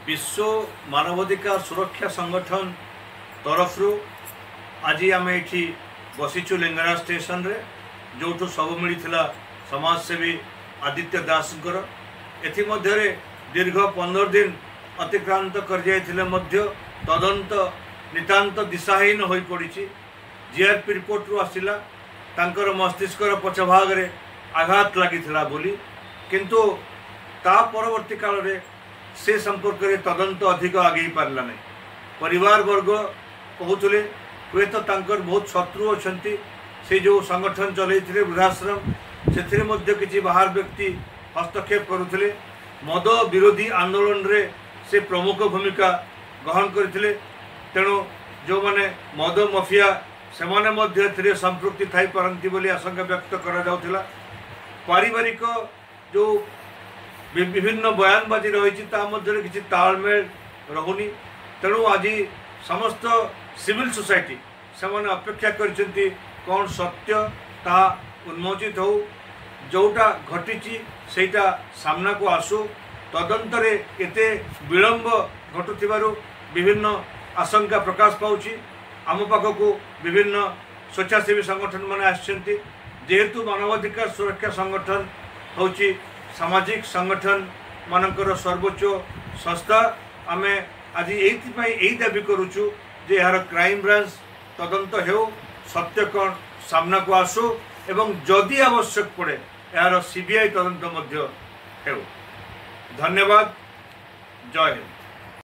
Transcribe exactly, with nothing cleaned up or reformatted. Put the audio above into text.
विश्व मानवाधिकार सुरक्षा संगठन तरफ आज आम ये बसीचु लिंगराज स्टेशन रे जो सब मिलता समाजसेवी आदित्य दास एथमध्य दीर्घ पंद्रह दिन अतिक्रांत कर तदंत नितांत दिशाहीन हो पड़ी। जीआरपी रिपोर्ट रु आसला तांकर मस्तिष्क पछभाग रे आघात लगी बोली किंतु ता परवर्ती काल रे से संपर्क में तदंत अधिक आगे पारला नहीं। परिवार वर्ग कहते हुए तो तांकर बहुत शत्रु अच्छा से जो संगठन चलते वृद्धाश्रम से किसी बाहर व्यक्ति हस्तक्षेप करुले मद विरोधी आंदोलन रे से प्रमुख भूमिका ग्रहण करते तेणु जो माने मद मफिया से माने संपृक्ति थी पारती बोली आशंका व्यक्त करा। पारिवारिक जो विभिन्न बयानबाजी रही किसी तालमेल रहुनी तेणु आज समस्त सिविल सोसाइटी से माने अपेक्षा करछंती कौन सत्य ता उन्मोचित हो जोटा घटी सेटा सामना को आसू तदंतरे एते विलंब घटुथिबारु विभिन्न आशंका प्रकाश पाउछि। आम पाखक विभिन्न स्वेच्छासेवी संगठन माने आछंती जेहेतु मानवाधिकार सुरक्षा संगठन होछि सामाजिक संगठन मानकर सर्वोच्च संस्था आमे आज यही दाबी करुचु जे यार क्राइम ब्रांच तदंत हो सत्य कौन सामना को आसू एवं जदि आवश्यक पड़े यार सीबीआई तदंत मध्य हो। धन्यवाद। जय हिंद।